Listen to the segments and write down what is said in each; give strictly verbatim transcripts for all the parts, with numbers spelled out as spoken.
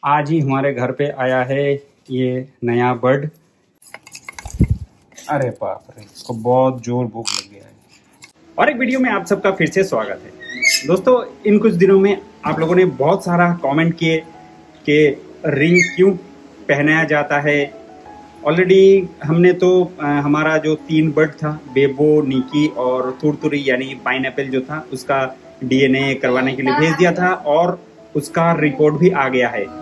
आज ही हमारे घर पे आया है ये नया बर्ड। अरे बाप रे, इसको बहुत जोर भूख लग गया है। और एक वीडियो में आप सबका फिर से स्वागत है। दोस्तों, इन कुछ दिनों में आप लोगों ने बहुत सारा कमेंट किए कि रिंग क्यों पहनाया जाता है। ऑलरेडी हमने तो आ, हमारा जो तीन बर्ड था, बेबो, निकी और तुरतुरी यानी पाइनएप्पल जो था, उसका डीएनए करवाने के लिए भेज दिया था और उसका रिपोर्ट भी आ गया है।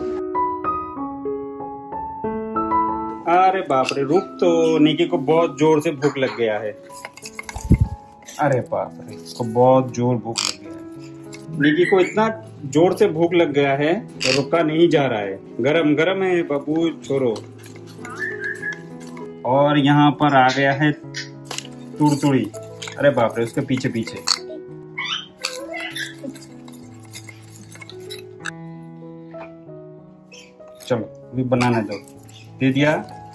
अरे बाप रे, रुक तो, निकी को बहुत जोर से भूख लग गया है। अरे बाप रे, इसको बहुत जोर भूख लग गया है। निकी को इतना जोर से भूख लग गया है तो रुका नहीं जा रहा है। गरम गरम है बाबू, छोरो। और यहाँ पर आ गया है तुरतुरी। अरे बाप रे, उसके पीछे पीछे। चलो अभी बनाने दो। दे दिया।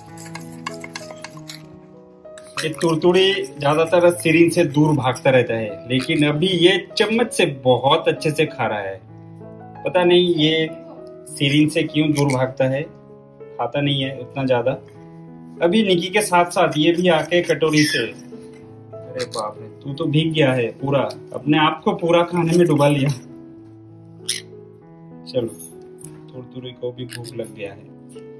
ये तुरतुरी ज्यादातर सिरिंज से दूर भागता रहता है, लेकिन अभी ये चम्मच से बहुत अच्छे से खा रहा है। पता नहीं ये सिरिंज से क्यों दूर भागता है, खाता नहीं है उतना ज्यादा। अभी निकी के साथ साथ ये भी आके कटोरी से। अरे बाप रे, तू तो भीग गया है पूरा, अपने आप को पूरा खाने में डुबा लिया। चलो, तुरतुरी को भी भूख लग गया है।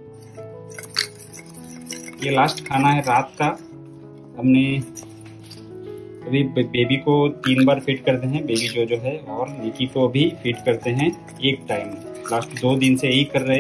ये लास्ट खाना है रात का। हमने अभी बेबी को तीन बार फीड करते हैं, बेबी जो जो है, और निकी को भी फीड करते हैं एक टाइम। लास्ट दो दिन से यही कर रहे,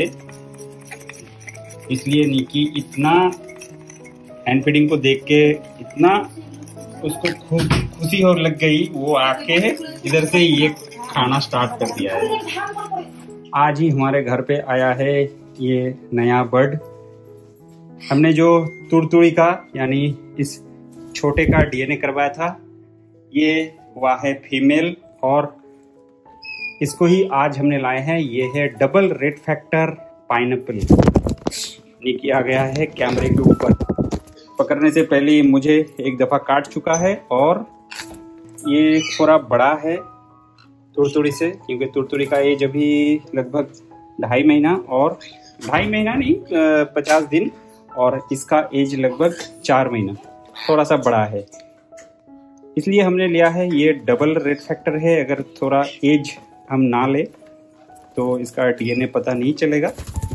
इसलिए निकी इतना हैंड फीडिंग को देख के इतना उसको खूब खुशी हो लग गई, वो आके इधर से ये खाना स्टार्ट कर दिया है। आज ही हमारे घर पे आया है ये नया बर्ड। हमने जो तुरतुरी का यानी इस छोटे का डीएनए करवाया था, ये हुआ है फीमेल, और इसको ही आज हमने लाए हैं। ये है double red factor pineapple. Nicky आ गया है कैमरे के ऊपर। पकड़ने से पहले मुझे एक दफा काट चुका है, और ये थोड़ा बड़ा है तुरतुरी से, क्योंकि तुरतुरी का एज अभी लगभग ढाई महीना और ढाई महीना नहीं पचास दिन, और इसका एज लगभग चार महीना, थोड़ा सा बड़ा है। इसलिए हमने लिया है। ये डबल रेड फैक्टर है। अगर थोड़ा एज हम ना ले तो इसका डीएनए पता नहीं चलेगा।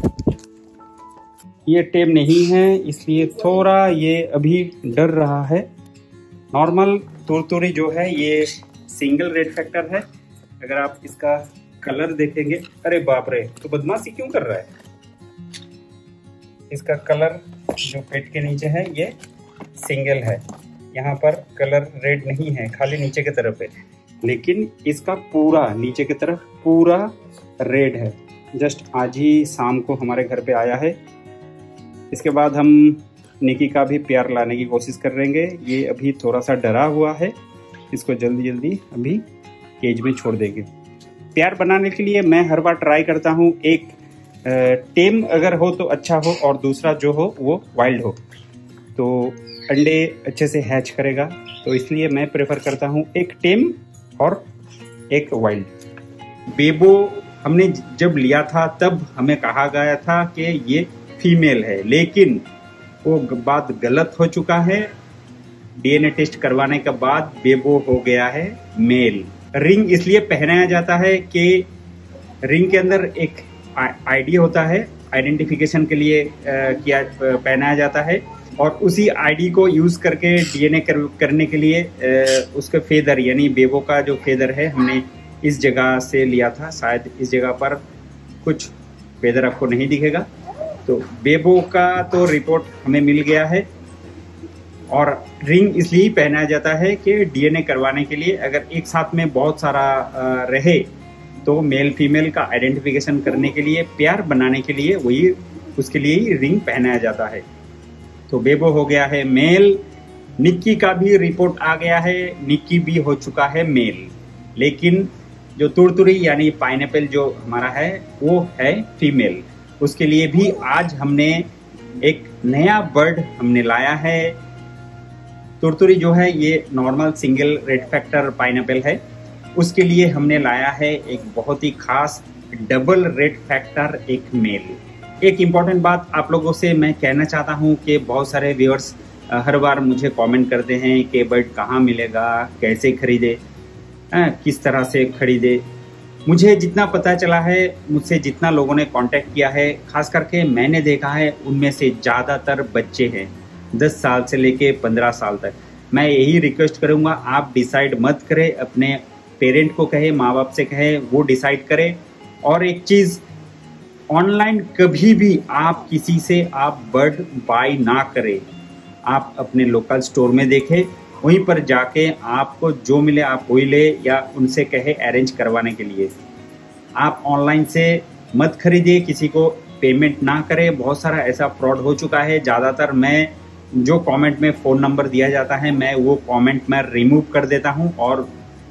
ये टेम नहीं है, इसलिए थोड़ा ये अभी डर रहा है। नॉर्मल तुरतुरी जो है ये सिंगल रेड फैक्टर है। अगर आप इसका कलर देखेंगे, अरे बाप रे, तो बदमाशी क्यों कर रहा है। इसका कलर जो पेट के नीचे है ये सिंगल है। यहाँ पर कलर रेड नहीं है, खाली नीचे की तरफ है, लेकिन इसका पूरा नीचे की तरफ पूरा रेड है। जस्ट आज ही शाम को हमारे घर पे आया है। इसके बाद हम निकी का भी प्यार लाने की कोशिश करेंगे। ये अभी थोड़ा सा डरा हुआ है, इसको जल्दी जल्दी अभी केज में छोड़ देंगे। प्यार बनाने के लिए मैं हर बार ट्राई करता हूँ, एक टेम अगर हो तो अच्छा हो, और दूसरा जो हो वो वाइल्ड हो, तो अंडे अच्छे से हैच करेगा। तो इसलिए मैं प्रेफर करता हूँ एक टेम और एक वाइल्ड। बेबो हमने जब लिया था तब हमें कहा गया था कि ये फीमेल है, लेकिन वो बात गलत हो चुका है। डीएनए टेस्ट करवाने के बाद बेबो हो गया है मेल। रिंग इसलिए पहनाया जाता है कि रिंग के अंदर एक आईडी होता है, आइडेंटिफिकेशन के लिए किया पहनाया जाता है, और उसी आईडी को यूज करके डीएनए कर, करने के लिए उसके फेदर यानी बेबो का जो फेदर है, हमने इस जगह से लिया था। शायद इस जगह पर कुछ फेदर आपको नहीं दिखेगा। तो बेबो का तो रिपोर्ट हमें मिल गया है, और रिंग इसलिए पहनाया जाता है कि डीएनए करवाने के लिए अगर एक साथ में बहुत सारा रहे तो मेल फीमेल का आइडेंटिफिकेशन करने के लिए, प्यार बनाने के लिए, वही उसके लिए ही रिंग पहनाया जाता है। तो बेबो हो गया है मेल। निक्की का भी रिपोर्ट आ गया है, निक्की भी हो चुका है मेल। लेकिन जो तुरतुरी यानी पाइनएप्पल जो हमारा है वो है फीमेल। उसके लिए भी आज हमने एक नया बर्ड हमने लाया है। तुरतुरी जो है ये normal single red factor pineapple है, उसके लिए हमने लाया है एक बहुत ही खास डबल रेड फैक्टर एक मेल। एक इम्पॉर्टेंट बात आप लोगों से मैं कहना चाहता हूँ कि बहुत सारे व्यूअर्स हर बार मुझे कमेंट करते हैं कि बर्ड कहाँ मिलेगा, कैसे खरीदे, किस तरह से खरीदे। मुझे जितना पता चला है, मुझसे जितना लोगों ने कांटेक्ट किया है, खास करके मैंने देखा है उनमें से ज़्यादातर बच्चे हैं दस साल से लेके पंद्रह साल तक। मैं यही रिक्वेस्ट करूँगा, आप डिसाइड मत करें, अपने पेरेंट को कहे, माँ बाप से कहे, वो डिसाइड करें। और एक चीज़, ऑनलाइन कभी भी आप किसी से आप बर्ड बाय ना करें। आप अपने लोकल स्टोर में देखें, वहीं पर जाके आपको जो मिले आप वही ले, या उनसे कहे अरेंज करवाने के लिए। आप ऑनलाइन से मत खरीदिए, किसी को पेमेंट ना करें। बहुत सारा ऐसा फ्रॉड हो चुका है। ज़्यादातर मैं जो कमेंट में फ़ोन नंबर दिया जाता है, मैं वो कमेंट मैं रिमूव कर देता हूं और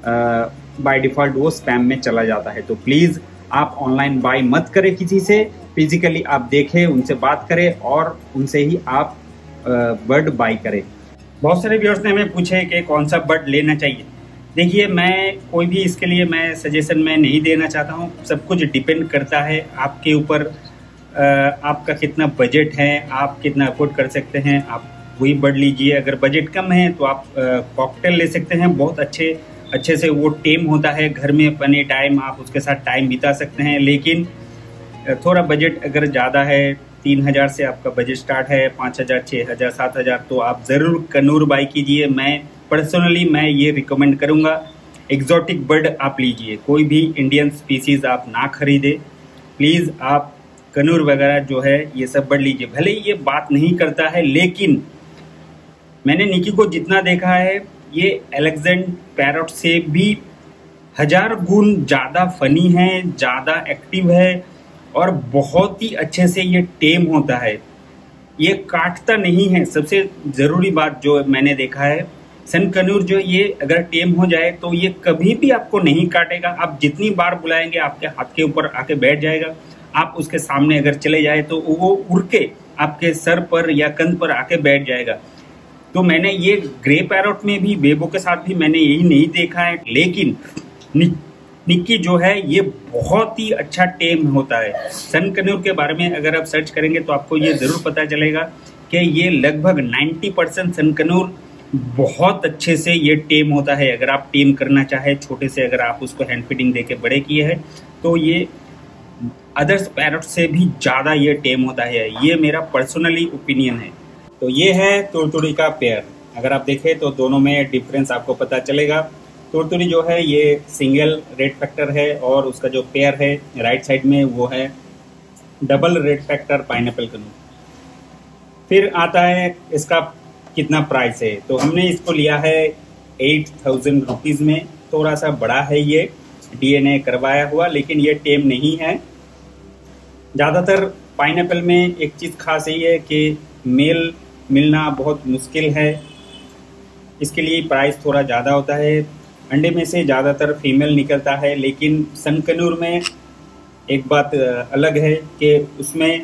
बाय डिफ़ॉल्ट वो स्पैम में चला जाता है। तो प्लीज़ आप ऑनलाइन बाय मत करें किसी से, फिजिकली आप देखें, उनसे बात करें और उनसे ही आप बर्ड बाय करें। बहुत सारे व्यूअर्स ने हमें पूछे कि कौन सा बर्ड लेना चाहिए। देखिए, मैं कोई भी इसके लिए मैं सजेशन मैं नहीं देना चाहता हूँ। सब कुछ डिपेंड करता है आपके ऊपर, आपका कितना बजट है, आप कितना अफोर्ड कर सकते हैं, आप वही बर्ड लीजिए। अगर बजट कम है तो आप कॉकटेल ले सकते हैं, बहुत अच्छे अच्छे से वो टेम होता है, घर में अपने टाइम आप उसके साथ टाइम बिता सकते हैं। लेकिन थोड़ा बजट अगर ज़्यादा है, तीन हज़ार से आपका बजट स्टार्ट है, पाँच हज़ार, छः हज़ार, सात हज़ार, तो आप ज़रूर कनूर बाय कीजिए। मैं पर्सनली मैं ये रिकमेंड करूँगा, एग्जॉटिक बर्ड आप लीजिए, कोई भी इंडियन स्पीसीज़ आप ना खरीदे। प्लीज़ आप कनूर वगैरह जो है ये सब बर्ड लीजिए। भले ही ये बात नहीं करता है, लेकिन मैंने निकी को जितना देखा है, ये अलेक्जेंड पैरट से भी हजार गुण ज़्यादा फनी है, ज़्यादा एक्टिव है और बहुत ही अच्छे से ये टेम होता है। ये काटता नहीं है। सबसे ज़रूरी बात जो मैंने देखा है, सन कनूर जो ये अगर टेम हो जाए तो ये कभी भी आपको नहीं काटेगा। आप जितनी बार बुलाएंगे आपके हाथ के ऊपर आके बैठ जाएगा। आप उसके सामने अगर चले जाए तो वो उड़ के आपके सर पर या कंध पर आके बैठ जाएगा। तो मैंने ये ग्रे पैरट में भी, बेबो के साथ भी मैंने यही नहीं देखा है। लेकिन नि, निक्की जो है ये बहुत ही अच्छा टेम होता है। सन कनूर के बारे में अगर आप सर्च करेंगे तो आपको ये ज़रूर पता चलेगा कि ये लगभग नब्बे परसेंट सन कनूर बहुत अच्छे से ये टेम होता है। अगर आप टेम करना चाहे छोटे से, अगर आप उसको हैंड फीडिंग दे के बड़े किए हैं, तो ये अदर्स पैरट से भी ज़्यादा ये टेम होता है। ये मेरा पर्सनली ओपिनियन है। तो ये है तुरतुरी का पेयर। अगर आप देखें तो दोनों में डिफरेंस आपको पता चलेगा। तुरतुरी जो है ये सिंगल रेड फैक्टर है और उसका जो पेयर है राइट साइड में वो है double red factor pineapple conure. फिर आता है इसका कितना प्राइस है, तो हमने इसको लिया है एट थाउजेंड रुपीज़ में। थोड़ा सा बड़ा है ये, डीएनए करवाया हुआ, लेकिन ये टेम नहीं है। ज़्यादातर पाइनएप्पल में एक चीज़ खास यही है कि मेल मिलना बहुत मुश्किल है, इसके लिए प्राइस थोड़ा ज़्यादा होता है। अंडे में से ज़्यादातर फीमेल निकलता है, लेकिन सन कनूर में एक बात अलग है कि उसमें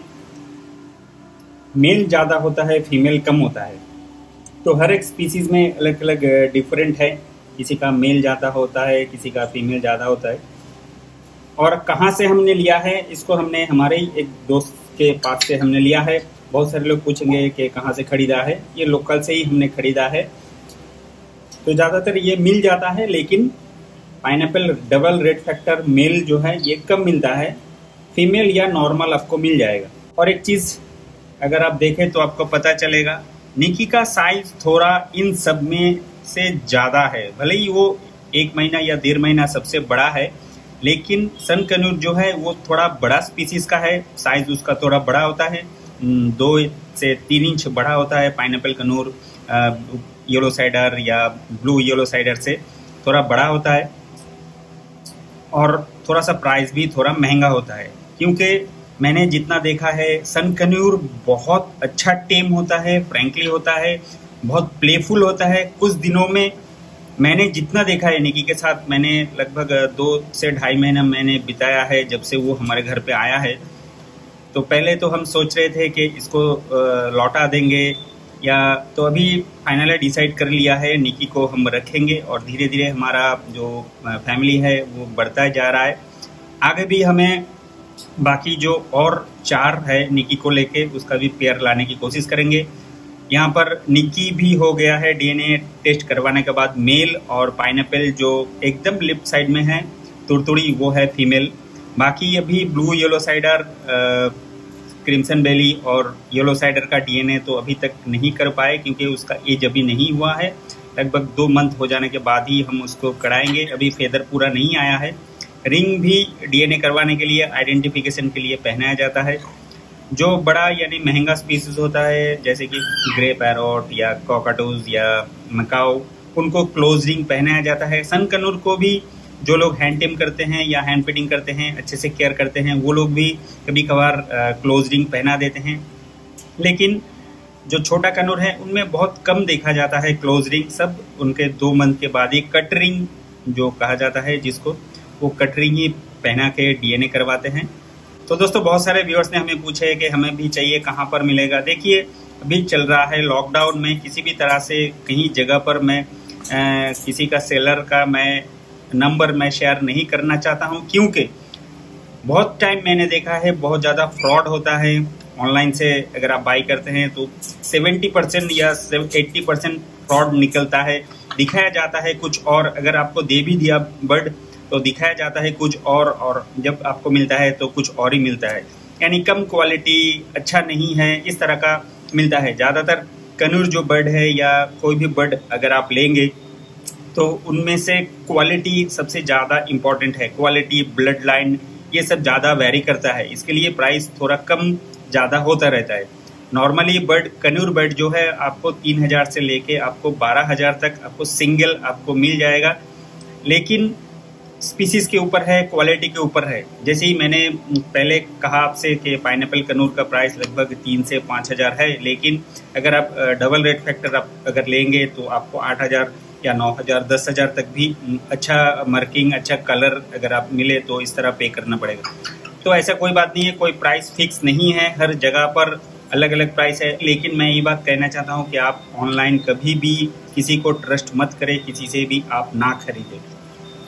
मेल ज़्यादा होता है, फीमेल कम होता है। तो हर एक स्पीसीज़ में अलग अलग डिफरेंट है, किसी का मेल ज़्यादा होता है, किसी का फीमेल ज़्यादा होता है। और कहाँ से हमने लिया है इसको, हमने हमारे ही एक दोस्त के पास से हमने लिया है। बहुत सारे लोग पूछेंगे कि कहाँ से खरीदा है, ये लोकल से ही हमने खरीदा है। तो ज़्यादातर ये मिल जाता है, लेकिन pineapple double red factor male जो है ये कम मिलता है, फीमेल या नॉर्मल आपको मिल जाएगा। और एक चीज़ अगर आप देखें तो आपको पता चलेगा, निकी का साइज थोड़ा इन सब में से ज़्यादा है। भले ही वो एक महीना या डेढ़ महीना सबसे बड़ा है, लेकिन सन कनूर जो है वो थोड़ा बड़ा स्पीसीज़ का है, साइज उसका थोड़ा बड़ा होता है, दो से तीन इंच बड़ा होता है। पाइनएप्पल कनूर येलो साइडर या ब्लू येलो साइडर से थोड़ा बड़ा होता है और थोड़ा सा प्राइस भी थोड़ा महंगा होता है, क्योंकि मैंने जितना देखा है सन कनूर बहुत अच्छा टेम होता है, फ्रैंकली होता है, बहुत प्लेफुल होता है। कुछ दिनों में मैंने जितना देखा है निकी के साथ, मैंने लगभग दो से ढाई महीना मैंने बिताया है जब से वो हमारे घर पे आया है। तो पहले तो हम सोच रहे थे कि इसको लौटा देंगे या, तो अभी फाइनली डिसाइड कर लिया है निकी को हम रखेंगे और धीरे धीरे हमारा जो फैमिली है वो बढ़ता जा रहा है। आगे भी हमें बाकी जो और चार है निकी को लेके उसका भी पेयर लाने की कोशिश करेंगे। यहाँ पर निकी भी हो गया है डीएनए टेस्ट करवाने के बाद मेल, और पाइनएप्पल जो एकदम लिफ्ट साइड में है तुरतुड़ी वो है फीमेल। बाकी अभी blue yellow sided, crimson belly और येलो साइडर का डीएनए तो अभी तक नहीं कर पाए क्योंकि उसका एज अभी नहीं हुआ है। लगभग दो मंथ हो जाने के बाद ही हम उसको कराएंगे। अभी फेदर पूरा नहीं आया है। रिंग भी डीएनए करवाने के लिए, आइडेंटिफिकेशन के लिए पहनाया जाता है। जो बड़ा यानी महंगा स्पीसीज होता है जैसे कि ग्रे पैरोट या कॉकाटोज या मकाओ, उनको क्लोज रिंग पहनाया जाता है। सन कनूर को भी जो लोग हैंड टेम करते हैं या हैंड फीडिंग करते हैं, अच्छे से केयर करते हैं, वो लोग भी कभी कभार क्लोज रिंग पहना देते हैं। लेकिन जो छोटा कनूर है उनमें बहुत कम देखा जाता है क्लोज रिंग। सब उनके दो मंथ के बाद ही कट रिंग जो कहा जाता है जिसको, वो कट रिंग ही पहना के डीएनए करवाते हैं। तो दोस्तों बहुत सारे व्यूअर्स ने हमें पूछे कि हमें भी चाहिए, कहाँ पर मिलेगा। देखिए अभी चल रहा है लॉकडाउन में, किसी भी तरह से कहीं जगह पर मैं आ, किसी का सेलर का मैं नंबर मैं शेयर नहीं करना चाहता हूं, क्योंकि बहुत टाइम मैंने देखा है बहुत ज़्यादा फ्रॉड होता है ऑनलाइन से। अगर आप बाई करते हैं तो सत्तर परसेंट या अस्सी परसेंट फ्रॉड निकलता है। दिखाया जाता है कुछ और, अगर आपको दे भी दिया बर्ड तो दिखाया जाता है कुछ और, और जब आपको मिलता है तो कुछ और ही मिलता है। यानी कम क्वालिटी, अच्छा नहीं है, इस तरह का मिलता है। ज़्यादातर कनूर जो बर्ड है या कोई भी बर्ड अगर आप लेंगे तो उनमें से क्वालिटी सबसे ज़्यादा इम्पॉर्टेंट है। क्वालिटी, ब्लड लाइन, ये सब ज़्यादा वेरी करता है। इसके लिए प्राइस थोड़ा कम ज़्यादा होता रहता है। नॉर्मली बर्ड, कनूर बर्ड जो है आपको तीन हज़ार से लेके आपको बारह हज़ार तक आपको सिंगल आपको मिल जाएगा। लेकिन स्पीसीज के ऊपर है, क्वालिटी के ऊपर है। जैसे ही मैंने पहले कहा आपसे कि पाइनएप्पल कनूर का प्राइस लगभग तीन से पाँच हज़ार है, लेकिन अगर आप डबल रेट फैक्टर आप अगर लेंगे तो आपको आठ हज़ार या नौ हज़ार दस हज़ार तक भी अच्छा मार्किंग, अच्छा कलर अगर आप मिले तो इस तरह पे करना पड़ेगा। तो ऐसा कोई बात नहीं है, कोई प्राइस फिक्स नहीं है, हर जगह पर अलग अलग प्राइस है। लेकिन मैं ये बात कहना चाहता हूँ कि आप ऑनलाइन कभी भी किसी को ट्रस्ट मत करें, किसी से भी आप ना खरीदें।